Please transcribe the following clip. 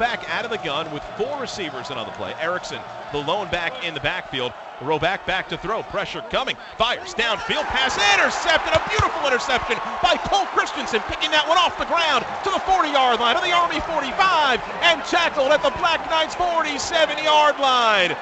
back out of the gun with 4 receivers in on the play. Erickson, the lone back in the backfield. Roback back to throw. Pressure coming. Fires downfield. Pass intercepted. A beautiful interception by Cole Christensen, picking that one off the ground to the 40-yard line of the Army 45 and tackled at the Black Knights 47-yard line.